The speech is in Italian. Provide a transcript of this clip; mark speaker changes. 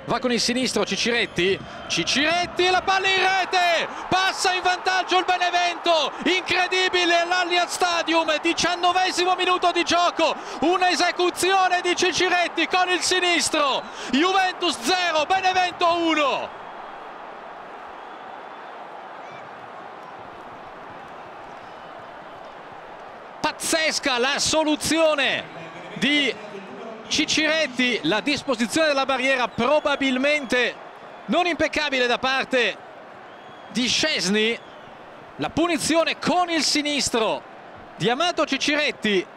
Speaker 1: Va con il sinistro Ciciretti e la palla in rete, passa in vantaggio il Benevento, incredibile all'Allianz Stadium, 19° minuto di gioco, un'esecuzione di Ciciretti con il sinistro, Juventus 0, Benevento 1. Pazzesca la soluzione di Ciciretti, la disposizione della barriera probabilmente non impeccabile da parte di Szczęsny, la punizione con il sinistro di Amato Ciciretti